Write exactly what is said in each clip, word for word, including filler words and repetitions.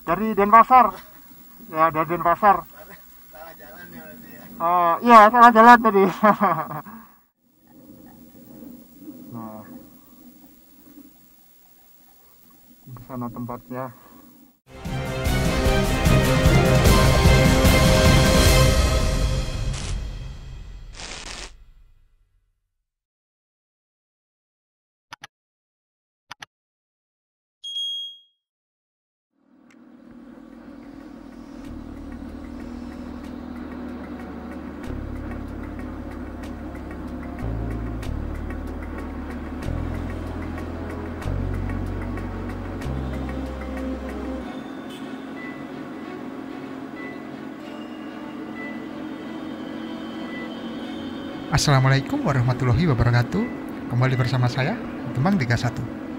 Dari Denpasar. Ya, dari Denpasar. Salah jalan ya berarti ya. Oh, iya, salah jalan tadi. Nah, di sana tempatnya. Assalamualaikum warahmatullahi wabarakatuh. Kembali bersama saya, Demang tiga puluh satu.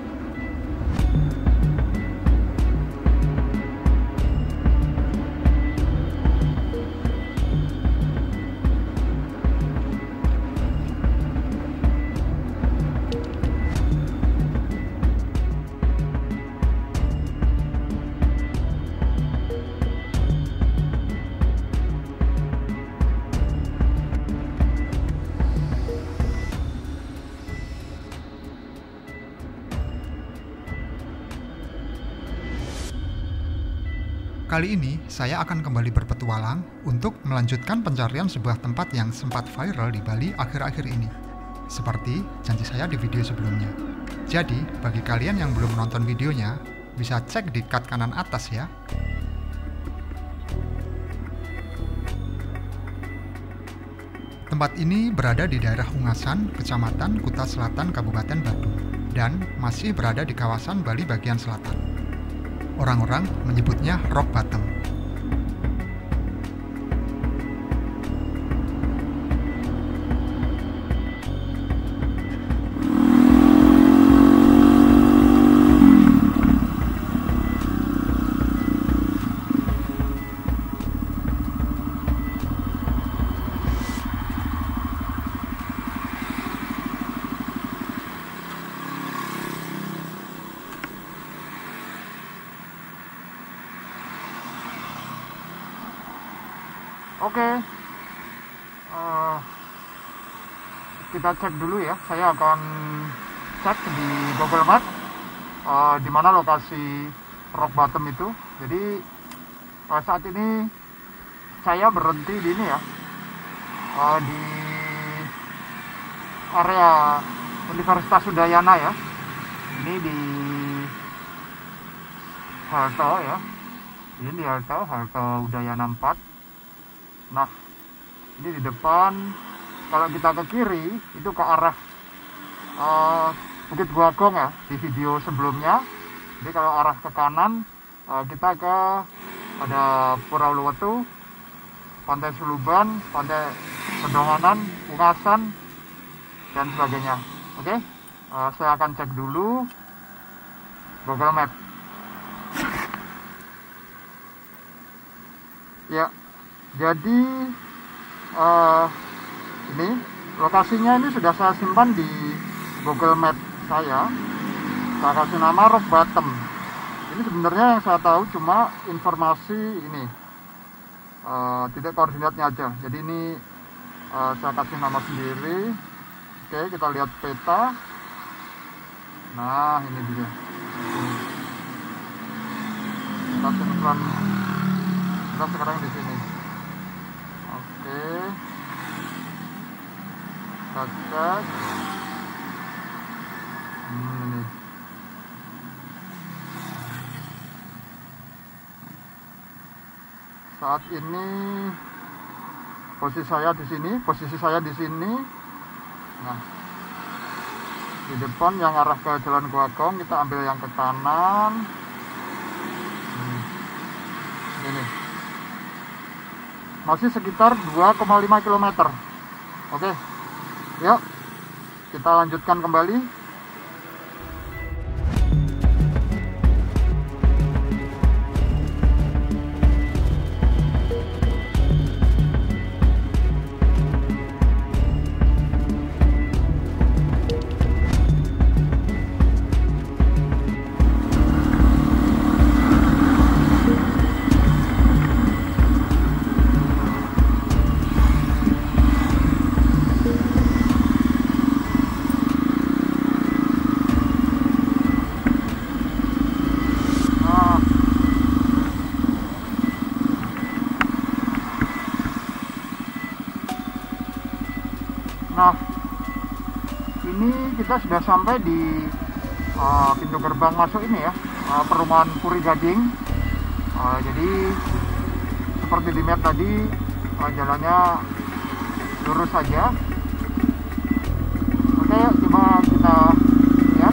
Kali ini, saya akan kembali berpetualang untuk melanjutkan pencarian sebuah tempat yang sempat viral di Bali akhir-akhir ini. Seperti janji saya di video sebelumnya. Jadi, bagi kalian yang belum menonton videonya, bisa cek di cut kanan atas ya. Tempat ini berada di daerah Ungasan, Kecamatan Kuta Selatan, Kabupaten Badung, dan masih berada di kawasan Bali bagian selatan. Orang-orang menyebutnya Rock Bottom. Oke, uh, kita cek dulu ya. Saya akan cek di Google Maps uh, di mana lokasi Rock Bottom itu. Jadi uh, saat ini saya berhenti di ini ya, uh, di area Universitas Udayana ya. Ini di halte ya. Ini di halte halte Udayana empat. Nah, ini di depan, kalau kita ke kiri itu ke arah uh, Bukit Guagong ya, di video sebelumnya. Jadi kalau arah ke kanan uh, kita ke ada Pura Uluwatu, Pantai Suluban, Pantai Pedonganan, Ungasan, dan sebagainya. Oke, uh, saya akan cek dulu Google Map. Ya. Jadi uh, ini lokasinya ini sudah saya simpan di Google Map saya. Saya kasih nama Rock Bottom. Ini sebenarnya yang saya tahu cuma informasi ini, uh, titik koordinatnya aja. Jadi ini uh, saya kasih nama sendiri. Oke, kita lihat peta. Nah, ini dia. Kita simpan. Kita sekarang di sini. Oke, kita cek. Hmm, ini. Saat ini posisi saya di sini, posisi saya di sini. Nah, di depan yang arah ke Jalan Guagong, kita ambil yang ke kanan. Hmm. Ini. Masih sekitar dua koma lima kilometer. Oke, yuk kita lanjutkan kembali. kita sudah sampai di uh, pintu gerbang masuk ini ya, uh, perumahan Puri Gading. Uh, jadi seperti di map tadi, uh, jalannya lurus saja. Oke, coba kita lihat.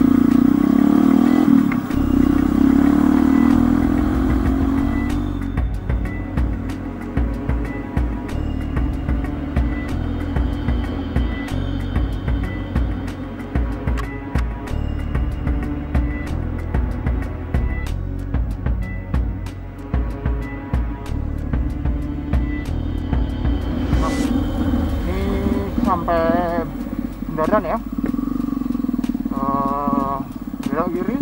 Sampai bundaran ya, uh, belok kiri.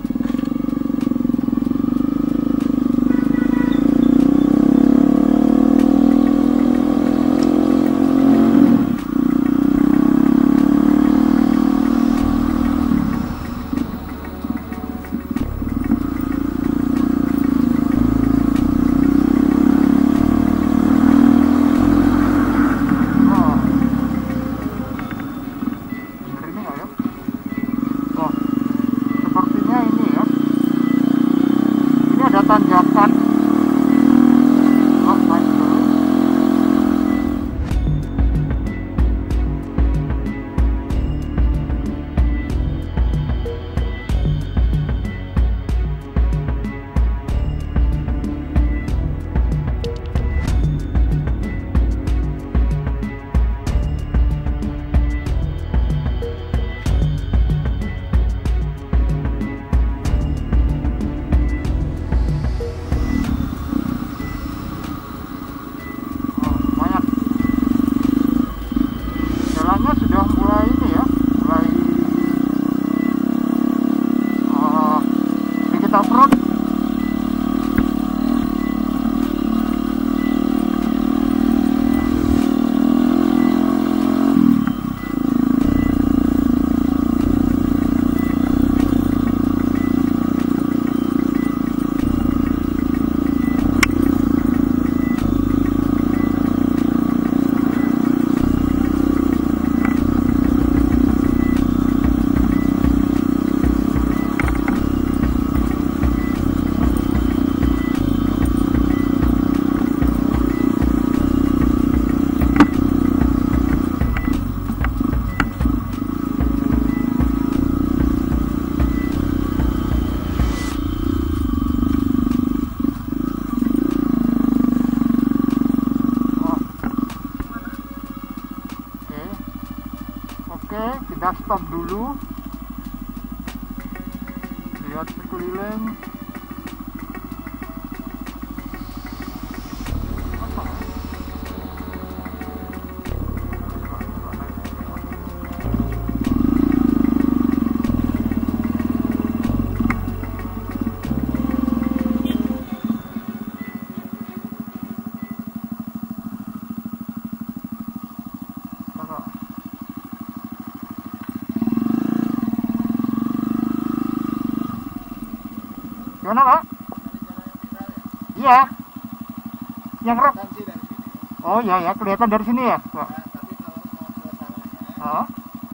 Tanjakan. Oh, naik dulu. Jalannya sudah mulai ini ya, mulai uh, sedikit off-road. Oke, kita stop dulu. Lihat sekeliling. Gimana Pak? Iya. Yang rock. Oh iya ya, kelihatan dari sini ya Pak. Tapi kalau mau ke sananya, Oh.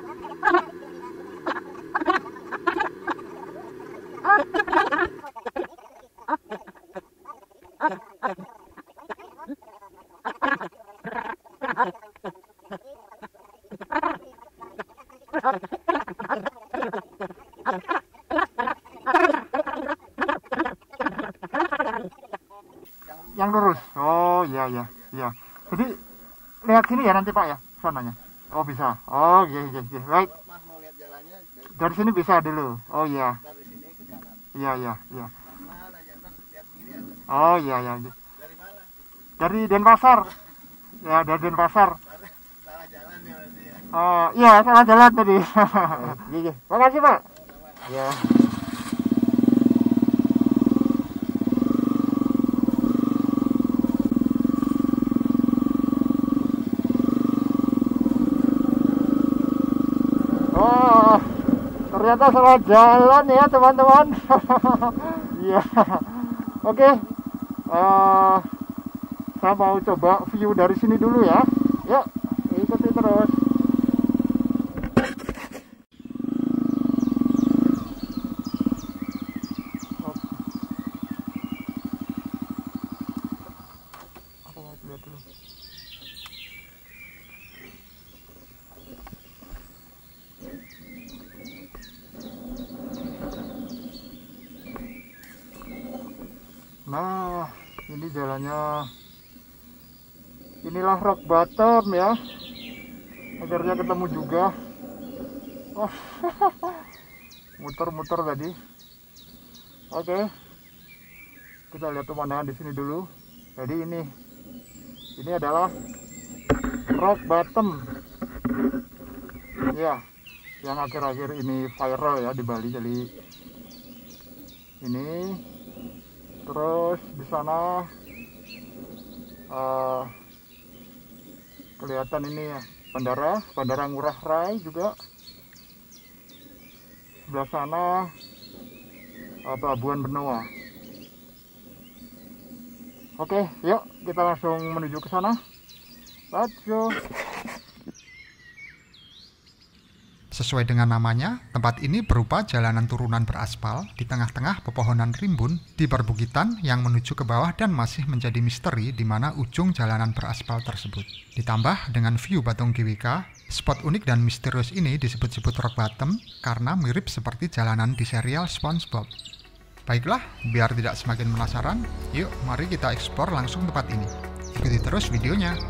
Yang lurus. Oh iya iya iya. Jadi lihat sini ya nanti Pak ya, sananya. Oh bisa. Oh iya iya iya. Baik. kalau Mas mau lihat jalannya dari, Dari sini bisa dulu. Oh iya. dari sini ke kanan. Iya iya iya. Pelan aja, ntar lihat kiri ada. Oh iya iya. Dari mana? Dari Denpasar. Ya, dari Denpasar. Salah, salah jalan ya berarti ya. Oh iya, salah jalan tadi. Iya iya. Makasih Pak. Ya. Oh, ternyata salah jalan ya teman-teman. Iya. Oke. Eh, saya mau coba view dari sini dulu ya. Yuk, ikuti terus. Nah, ini jalannya. Inilah rock bottom ya. Akhirnya ketemu juga. Oh, muter-muter tadi. Oke, kita lihat pemandangan di sini dulu. Jadi ini, ini adalah rock bottom. Ya, yang akhir-akhir ini viral ya di Bali. Jadi ini. Terus di sana uh, kelihatan ini ya, bandara, bandara Ngurah Rai juga. Sebelah sana uh, Pelabuhan Benoa. Oke, yuk kita langsung menuju ke sana. Let's go. Sesuai dengan namanya, tempat ini berupa jalanan turunan beraspal di tengah-tengah pepohonan rimbun di perbukitan yang menuju ke bawah dan masih menjadi misteri di mana ujung jalanan beraspal tersebut. Ditambah dengan view Batung G W K, spot unik dan misterius ini disebut-sebut rock bottom karena mirip seperti jalanan di serial SpongeBob. Baiklah, biar tidak semakin penasaran, yuk mari kita eksplor langsung tempat ini. Ikuti terus videonya.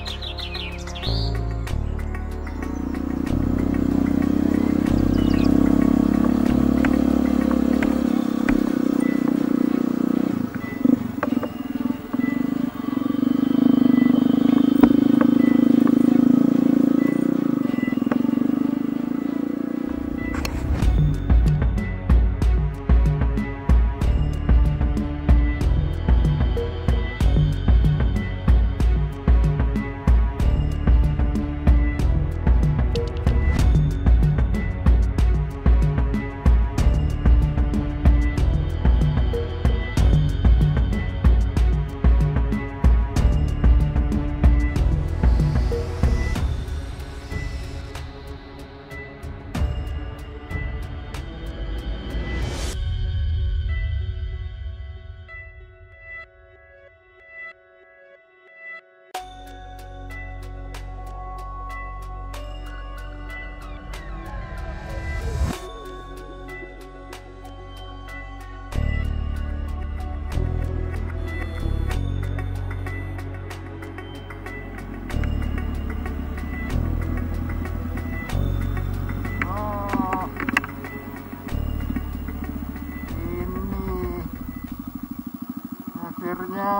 Akhirnya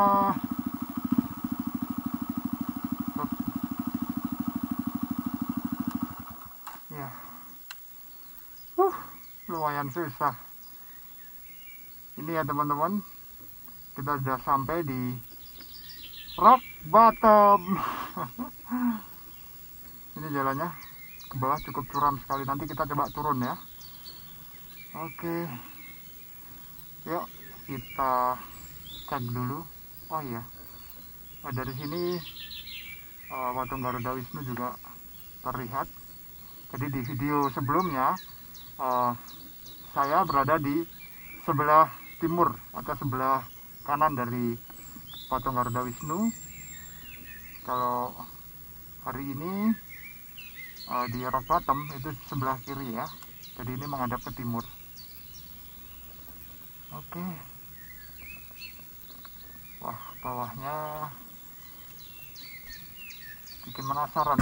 ya, uh, lumayan susah ini ya teman-teman. Kita sudah sampai di rock bottom. Ini jalannya ke bawah cukup curam sekali, nanti kita coba turun ya. Oke, yuk kita cek dulu. Oh iya, nah, dari sini uh, patung Garuda Wisnu juga terlihat. Jadi di video sebelumnya uh, saya berada di sebelah timur atau sebelah kanan dari patung Garuda Wisnu. Kalau hari ini uh, di rock bottom itu sebelah kiri ya. Jadi ini menghadap ke timur. Oke. Wah, bawahnya bikin penasaran.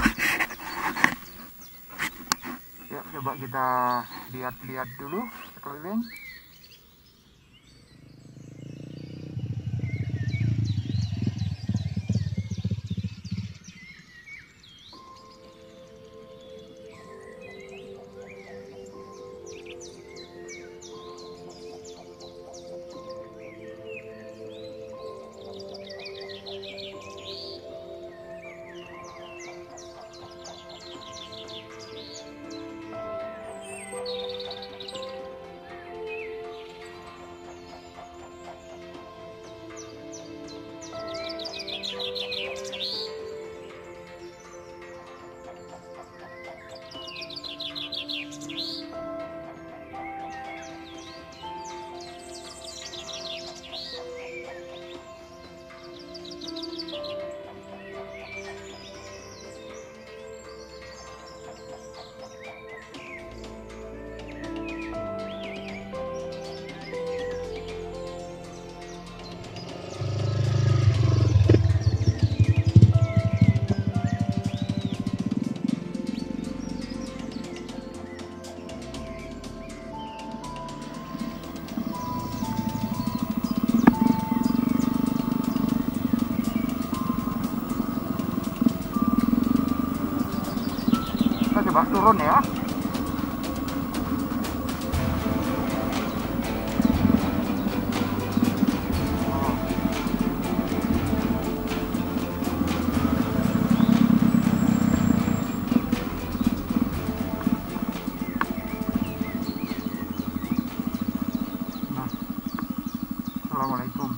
Yuk coba kita lihat-lihat dulu sekeliling. coba turun ya. Assalamualaikum.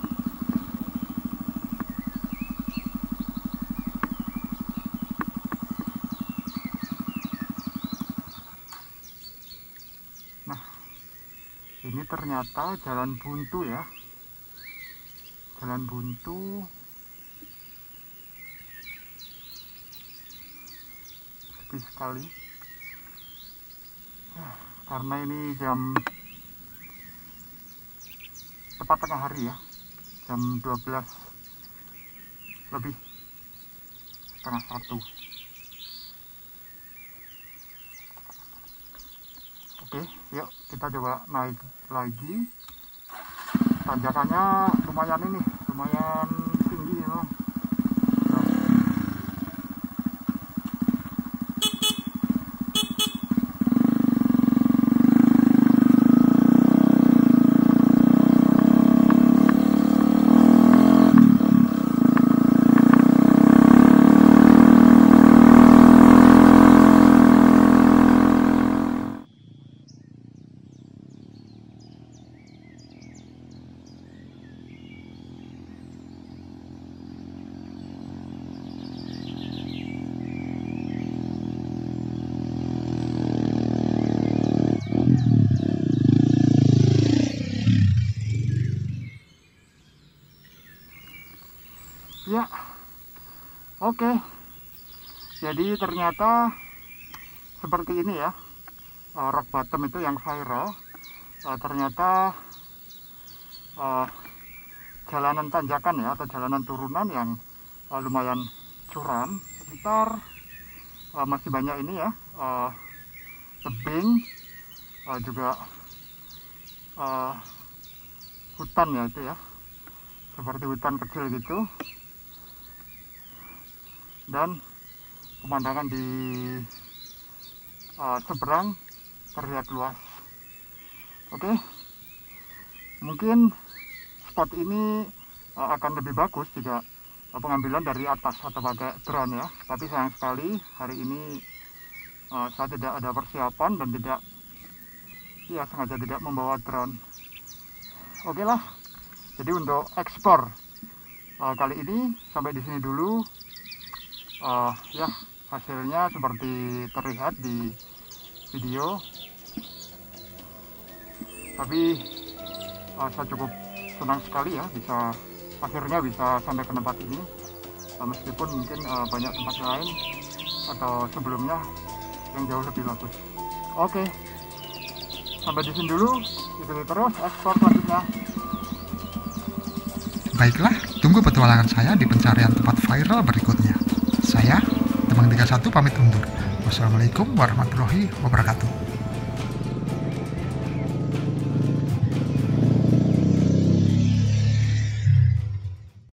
Nah, ini ternyata jalan buntu ya. Jalan buntu. Sepi sekali. Nah, karena ini jam tepat tengah hari ya, jam dua belas lebih, setengah satu. Oke, yuk kita coba naik lagi. Tanjakannya lumayan ini, lumayan tinggi ya. Ya, oke. Jadi ternyata seperti ini ya, uh, rock bottom itu yang viral. Uh, ternyata uh, jalanan tanjakan ya, atau jalanan turunan yang uh, lumayan curam. Sekitar uh, masih banyak ini ya, uh, tebing, uh, juga uh, hutan ya itu ya, seperti hutan kecil gitu. Dan pemandangan di uh, seberang terlihat luas. Oke, mungkin spot ini uh, akan lebih bagus jika uh, pengambilan dari atas atau pakai drone ya. Tapi sayang sekali hari ini uh, saya tidak ada persiapan dan tidak, ya sengaja tidak membawa drone. Oke lah, jadi untuk ekspor uh, kali ini sampai di sini dulu. Uh, ya, hasilnya seperti terlihat di video, tapi uh, saya cukup senang sekali ya bisa akhirnya bisa sampai ke tempat ini, uh, meskipun mungkin uh, banyak tempat lain atau sebelumnya yang jauh lebih bagus. Oke, sampai di sini dulu, ikuti terus ekspor selanjutnya. Baiklah, tunggu petualangan saya di pencarian tempat viral berikutnya. Saya, Temang tiga puluh satu pamit undur. Wassalamualaikum warahmatullahi wabarakatuh.